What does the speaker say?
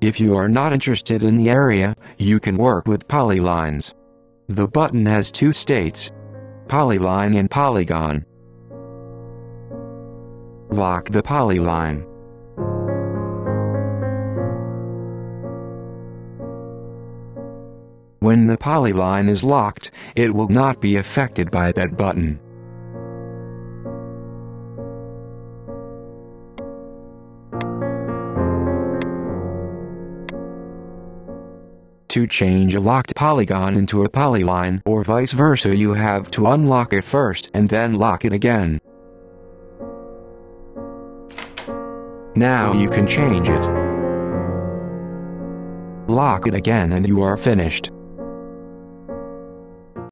If you are not interested in the area, you can work with polylines. The button has two states: polyline and polygon. Lock the polyline. When the polyline is locked, it will not be affected by that button. To change a locked polygon into a polyline or vice versa, you have to unlock it first and then lock it again. Now you can change it. Lock it again and you are finished.